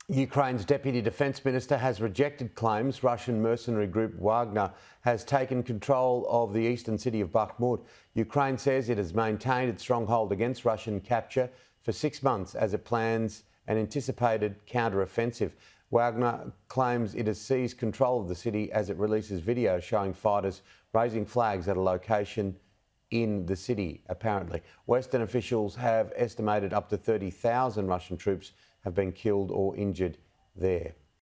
Ukraine's Deputy Defence Minister has rejected claims Russian mercenary group Wagner has taken control of the eastern city of Bakhmut. Ukraine says it has maintained its stronghold against Russian capture for 6 months as it plans an anticipated counter-offensive. Wagner claims it has seized control of the city as it releases video showing fighters raising flags at a location in the city, apparently. Western officials have estimated up to 30,000 Russian troops have been killed or injured there.